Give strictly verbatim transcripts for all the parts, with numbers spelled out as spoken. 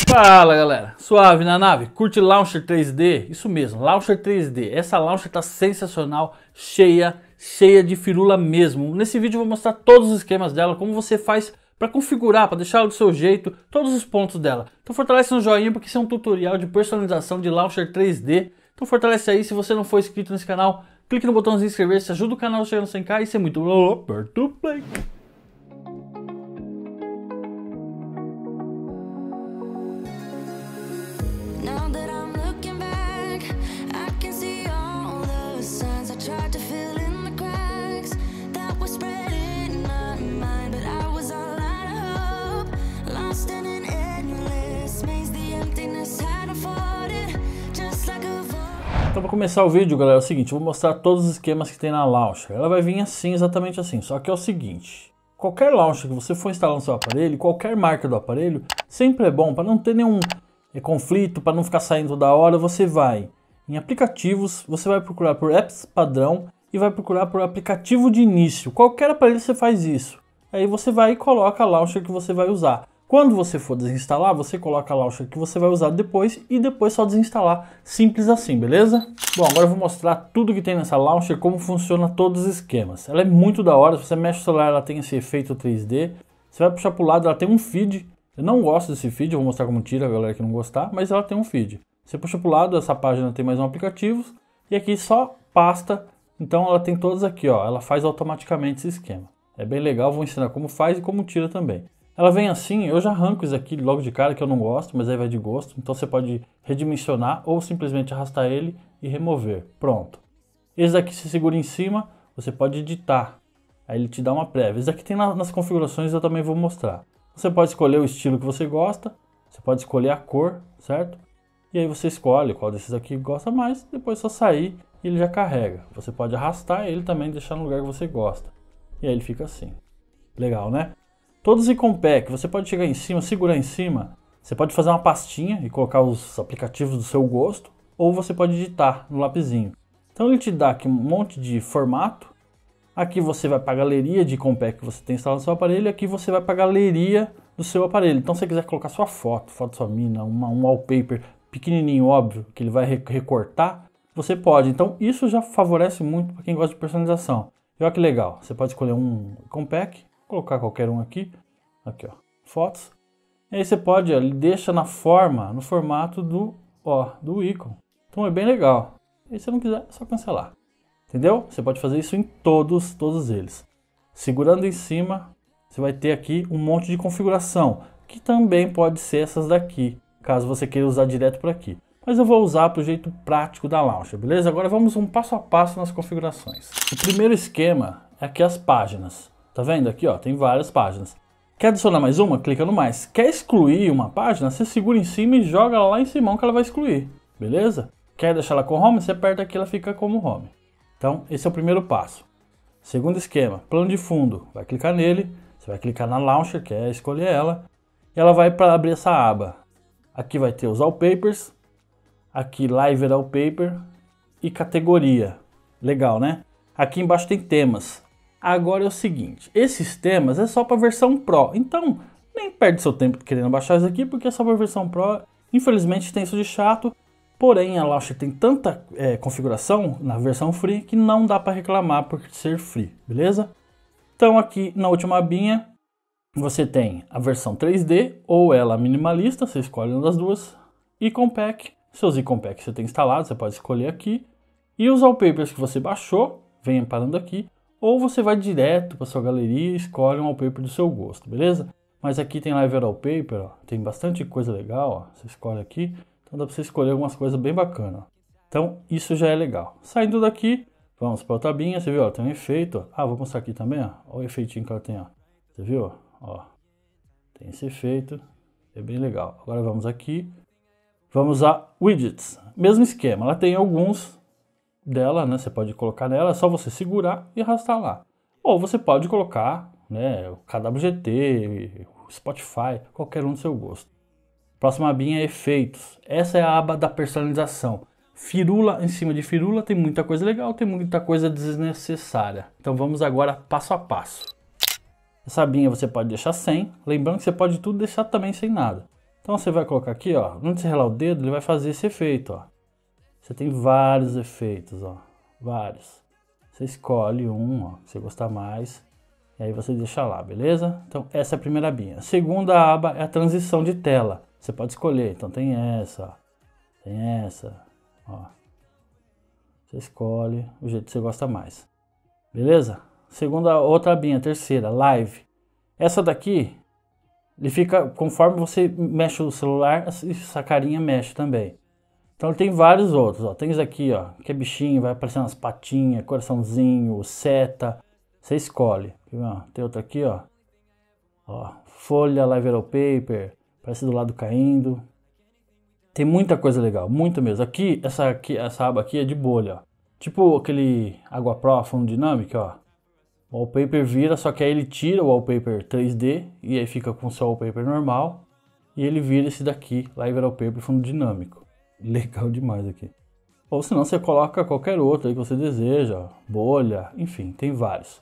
Fala galera, suave na nave, curte Launcher três D? Isso mesmo, Launcher três D, essa Launcher tá sensacional, cheia, cheia de firula mesmo. Nesse vídeo eu vou mostrar todos os esquemas dela, como você faz para configurar, para deixar ela do seu jeito, todos os pontos dela. Então fortalece no joinha porque isso é um tutorial de personalização de Launcher três D. Então fortalece aí, se você não for inscrito nesse canal, clique no botãozinho inscrever-se, ajuda o canal a chegar no cem K e isso é muito bom. Aperta o play. Então para começar o vídeo, galera, é o seguinte, eu vou mostrar todos os esquemas que tem na Launcher. Ela vai vir assim, exatamente assim, só que é o seguinte, qualquer Launcher que você for instalar no seu aparelho, qualquer marca do aparelho, sempre é bom, para não ter nenhum é, conflito, para não ficar saindo toda hora, você vai em aplicativos, você vai procurar por apps padrão e vai procurar por aplicativo de início. Qualquer aparelho você faz isso. Aí você vai e coloca a Launcher que você vai usar. Quando você for desinstalar, você coloca a Launcher que você vai usar depois e depois só desinstalar. Simples assim, beleza? Bom, agora eu vou mostrar tudo que tem nessa Launcher, como funciona todos os esquemas. Ela é muito da hora, se você mexe o celular ela tem esse efeito três D. Você vai puxar pro lado, ela tem um feed. Eu não gosto desse feed, eu vou mostrar como tira a galera que não gostar, mas ela tem um feed. Você puxa pro lado, essa página tem mais um aplicativo e aqui só pasta. Então ela tem todos aqui, ó, ela faz automaticamente esse esquema. É bem legal, vou ensinar como faz e como tira também. Ela vem assim, eu já arranco isso aqui logo de cara que eu não gosto, mas aí vai de gosto. Então você pode redimensionar ou simplesmente arrastar ele e remover. Pronto. Esse daqui se segura em cima, você pode editar. Aí ele te dá uma prévia. Esse daqui tem nas configurações, eu também vou mostrar. Você pode escolher o estilo que você gosta, você pode escolher a cor, certo? E aí você escolhe qual desses aqui gosta mais, depois é só sair e ele já carrega. Você pode arrastar ele também e deixar no lugar que você gosta. E aí ele fica assim. Legal, né? Todos em compact, você pode chegar em cima, segurar em cima, você pode fazer uma pastinha e colocar os aplicativos do seu gosto, ou você pode editar no lapisinho. Então ele te dá aqui um monte de formato, aqui você vai para a galeria de compact que você tem instalado no seu aparelho, e aqui você vai para a galeria do seu aparelho. Então se você quiser colocar sua foto, foto da sua mina, uma, um wallpaper pequenininho, óbvio, que ele vai recortar, você pode. Então isso já favorece muito para quem gosta de personalização. E olha que legal, você pode escolher um compact, colocar qualquer um aqui, aqui ó, fotos, e aí você pode, ó, ele deixa na forma, no formato do, ó, do ícone, então é bem legal. E se não quiser, é só cancelar, entendeu? Você pode fazer isso em todos, todos eles. Segurando em cima, você vai ter aqui um monte de configuração, que também pode ser essas daqui, caso você queira usar direto por aqui. Mas eu vou usar para o jeito prático da Launcher, beleza? Agora vamos um passo a passo nas configurações. O primeiro esquema é aqui as páginas. Tá vendo aqui, ó, tem várias páginas. Quer adicionar mais uma? Clica no mais. Quer excluir uma página? Você segura em cima e joga ela lá em cima que ela vai excluir. Beleza? Quer deixar ela com home? Você aperta aqui, ela fica como home. Então, esse é o primeiro passo. Segundo esquema, plano de fundo. Vai clicar nele, você vai clicar na Launcher, que é escolher ela. E ela vai para abrir essa aba. Aqui vai ter os wallpapers. Aqui Live Wallpaper e categoria. Legal, né? Aqui embaixo tem temas. Agora é o seguinte, esses temas é só para a versão Pro, então nem perde seu tempo querendo baixar isso aqui, porque é só para a versão Pro, infelizmente tem isso de chato, porém a Launcher tem tanta é, configuração na versão Free que não dá para reclamar por ser Free, beleza? Então aqui na última abinha você tem a versão três D ou ela minimalista, você escolhe uma das duas, e Compact, seus e-compact você tem instalado, você pode escolher aqui, e os wallpapers que você baixou, venha parando aqui, ou você vai direto para sua galeria e escolhe um wallpaper do seu gosto, beleza? Mas aqui tem Live Wallpaper, ó, tem bastante coisa legal, ó, você escolhe aqui, então dá para você escolher algumas coisas bem bacanas. Ó. Então isso já é legal. Saindo daqui, vamos para outra abinha, você viu, ó, tem um efeito, ó. Ah, vou mostrar aqui também, ó, olha o efeitinho que ela tem, ó. Você viu, ó, tem esse efeito, é bem legal. Agora vamos aqui, vamos a Widgets, mesmo esquema, ela tem alguns dela, né? Você pode colocar nela, é só você segurar e arrastar lá. Ou você pode colocar, né, o K W G T, o Spotify, qualquer um do seu gosto. Próxima abinha é efeitos. Essa é a aba da personalização. Firula em cima de firula, tem muita coisa legal, tem muita coisa desnecessária. Então vamos agora passo a passo. Essa abinha você pode deixar sem, lembrando que você pode tudo deixar também sem nada. Então você vai colocar aqui, ó, antes de relar o dedo, ele vai fazer esse efeito, ó. Você tem vários efeitos, ó, vários. Você escolhe um, ó, que você gostar mais, e aí você deixa lá, beleza? Então essa é a primeira abinha. A segunda aba é a transição de tela. Você pode escolher, então tem essa, ó, tem essa, ó. Você escolhe o jeito que você gosta mais, beleza? Segunda, outra abinha, terceira, live. Essa daqui, ele fica, conforme você mexe o celular, essa carinha mexe também. Então tem vários outros, ó. Tem esse aqui, ó, que é bichinho, vai aparecendo as patinhas, coraçãozinho, seta. Você escolhe. Tem outro aqui, ó. Ó, folha, live wallpaper, parece do lado caindo. Tem muita coisa legal, muito mesmo. Aqui, essa, aqui, essa aba aqui é de bolha, ó. Tipo aquele Água Pro fundo dinâmico, ó. O wallpaper vira, só que aí ele tira o wallpaper três D e aí fica com o seu wallpaper normal. E ele vira esse daqui, live wallpaper fundo dinâmico. Legal demais aqui. Ou senão você coloca qualquer outro aí que você deseja, ó, bolha, enfim, tem vários.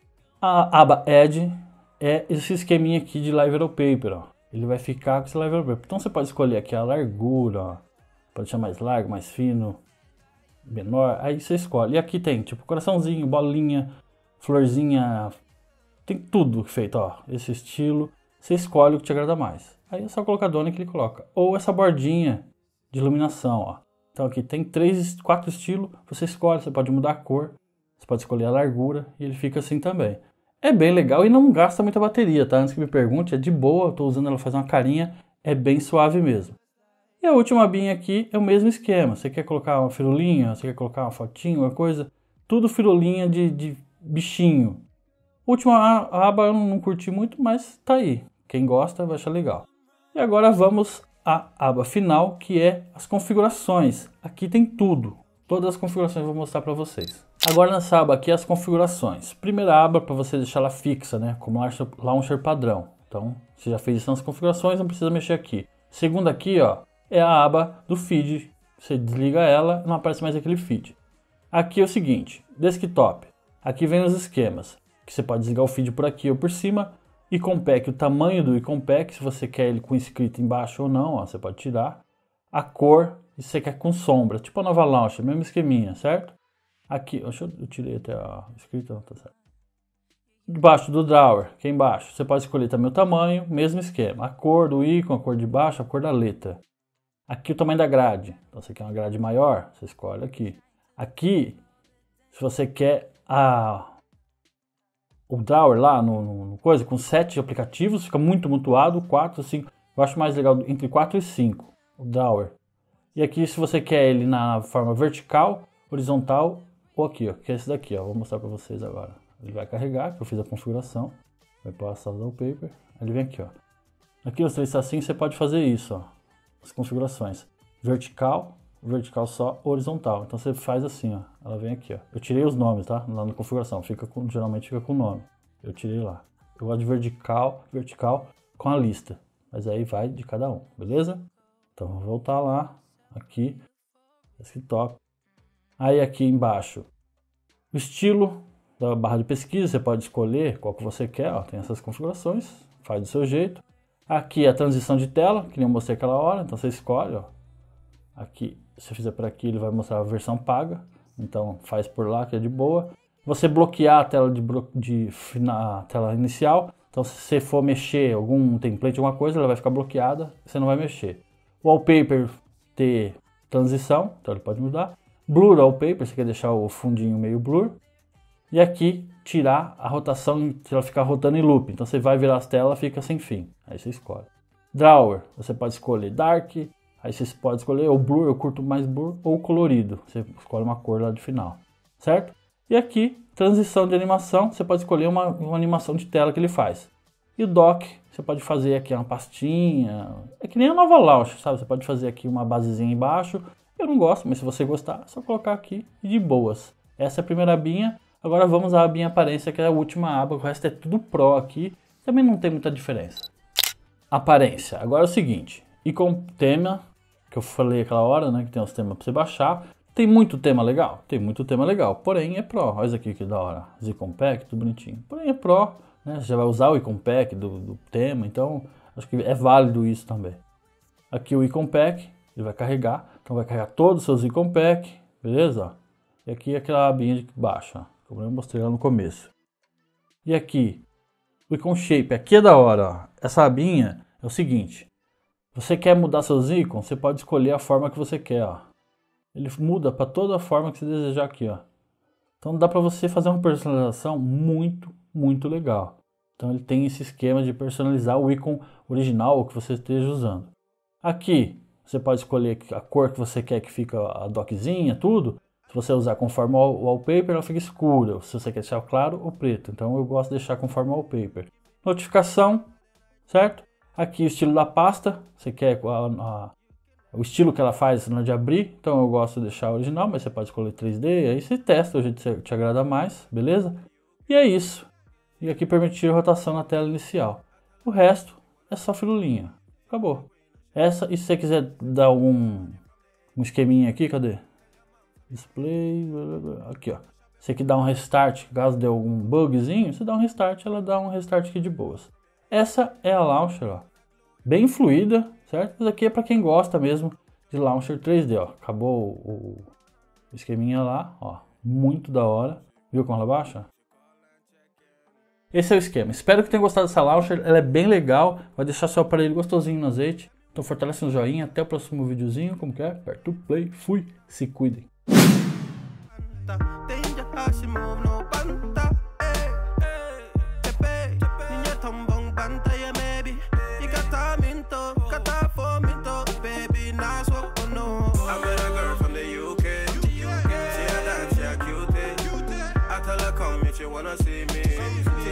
A aba Add é esse esqueminha aqui de live wallpaper, ó. Ele vai ficar com esse live wallpaper. Então você pode escolher aqui a largura, ó. Pode deixar mais largo, mais fino, menor, aí você escolhe. E aqui tem tipo coraçãozinho, bolinha, florzinha, tem tudo feito, ó, esse estilo. Você escolhe o que te agrada mais. Aí é só colocar a dona que ele coloca. Ou essa bordinha de iluminação, ó. Então aqui tem três, quatro estilos, você escolhe, você pode mudar a cor, você pode escolher a largura e ele fica assim também. É bem legal e não gasta muita bateria, tá? Antes que me pergunte, é de boa, eu tô usando ela fazer uma carinha, é bem suave mesmo. E a última abinha aqui é o mesmo esquema, você quer colocar uma firulinha, você quer colocar uma fotinho, uma coisa, tudo firulinha de, de bichinho. Última aba eu não curti muito, mas tá aí, quem gosta vai achar legal. E agora vamos a aba final, que é as configurações. Aqui tem tudo, todas as configurações eu vou mostrar para vocês. Agora nessa aba aqui as configurações. Primeira aba para você deixar ela fixa, né, como launcher padrão. Então você já fez isso nas configurações, não precisa mexer aqui. Segunda aqui, ó, é a aba do feed. Você desliga ela, não aparece mais aquele feed. Aqui é o seguinte, desktop. Aqui vem os esquemas, que você pode desligar o feed por aqui ou por cima. Iconpack, o tamanho do Iconpack, se você quer ele com escrito embaixo ou não, ó, você pode tirar. A cor, se você quer com sombra, tipo a nova launcher, mesmo esqueminha, certo? Aqui, deixa eu, eu tirei até a escrita, tá certo. Debaixo do drawer, aqui embaixo, você pode escolher também o tamanho, mesmo esquema. A cor do ícone, a cor de baixo, a cor da letra. Aqui o tamanho da grade, então você quer uma grade maior, você escolhe aqui. Aqui, se você quer a... o drawer lá no, no, no coisa, com sete aplicativos, fica muito mutuado, quatro, cinco, eu acho mais legal entre quatro e cinco, o drawer. E aqui se você quer ele na forma vertical, horizontal, ou aqui, ó, que é esse daqui, ó, vou mostrar para vocês agora. Ele vai carregar, que eu fiz a configuração, vai passar o wallpaper, ele vem aqui, ó. Aqui os três tracinhos você pode fazer isso, ó, as configurações, vertical, vertical só, horizontal. Então você faz assim, ó, ela vem aqui, ó. Eu tirei os nomes, tá? Lá na configuração, fica com, geralmente fica com o nome. Eu tirei lá. Eu gosto de vertical, vertical com a lista, mas aí vai de cada um, beleza? Então vou voltar lá, aqui, desktop. Aí aqui embaixo, o estilo da barra de pesquisa, você pode escolher qual que você quer, ó, tem essas configurações, faz do seu jeito. Aqui a transição de tela, que nem eu mostrei aquela hora, então você escolhe, ó. Aqui, se eu fizer por aqui, ele vai mostrar a versão paga, então faz por lá que é de boa. Você bloquear a tela, de, de, a tela inicial, então se você for mexer algum template, alguma coisa, ela vai ficar bloqueada, você não vai mexer. O wallpaper ter transição, então ele pode mudar. Blur wallpaper, você quer deixar o fundinho meio blur. E aqui, tirar a rotação, se ela ficar rotando em loop, então você vai virar as telas, fica sem fim, aí você escolhe. Drawer, você pode escolher Dark, aí você pode escolher o blur, eu curto mais blur, ou colorido. Você escolhe uma cor lá de final, certo? E aqui, transição de animação, você pode escolher uma, uma animação de tela que ele faz. E o dock, você pode fazer aqui uma pastinha, é que nem a nova launcher, sabe? Você pode fazer aqui uma basezinha embaixo. Eu não gosto, mas se você gostar, é só colocar aqui e de boas. Essa é a primeira abinha. Agora vamos à abinha aparência, que é a última aba, o resto é tudo Pro aqui. Também não tem muita diferença. Aparência, agora é o seguinte, icon tema, que eu falei aquela hora, né, que tem os temas para você baixar. Tem muito tema legal? Tem muito tema legal, porém é Pro. Olha isso aqui que da hora, os Iconpack, tudo bonitinho. Porém é Pro, né, você já vai usar o Iconpack do, do tema, então acho que é válido isso também. Aqui o Icon Pack, ele vai carregar, então vai carregar todos os seus Icon Pack, beleza? E aqui aquela abinha de baixo, ó, como eu mostrei lá no começo. E aqui, o Icon Shape, aqui é da hora, ó. Essa abinha é o seguinte, você quer mudar seus ícones, você pode escolher a forma que você quer, ó. Ele muda para toda a forma que você desejar aqui, ó. Então dá para você fazer uma personalização muito, muito legal. Então ele tem esse esquema de personalizar o ícone original ou que você esteja usando. Aqui você pode escolher a cor que você quer que fica a dockzinha, tudo. Se você usar conforme o wallpaper, ela fica escura. Se você quer deixar claro ou preto. Então eu gosto de deixar conforme o wallpaper. Notificação, certo? Aqui o estilo da pasta. Você quer a, a, o estilo que ela faz na hora de abrir. Então eu gosto de deixar original, mas você pode escolher três D. Aí você testa o jeito que te agrada mais, beleza? E é isso. E aqui permitir a rotação na tela inicial. O resto é só firulinha. Acabou. Essa, e se você quiser dar um, um esqueminha aqui, cadê? Display, blá, blá, blá. Aqui ó. Você quer dar um restart, caso dê algum bugzinho, você dá um restart, ela dá um restart aqui de boas. Essa é a Launcher, ó. Bem fluida, certo? Isso aqui é para quem gosta mesmo de Launcher três D, ó. Acabou o, o esqueminha lá, ó. Muito da hora. Viu como ela baixa? Esse é o esquema. Espero que tenham gostado dessa Launcher. Ela é bem legal. Vai deixar seu aparelho gostosinho no azeite. Então fortalece no joinha. Até o próximo videozinho. Como que é? Aperta o play. Fui. Se cuidem.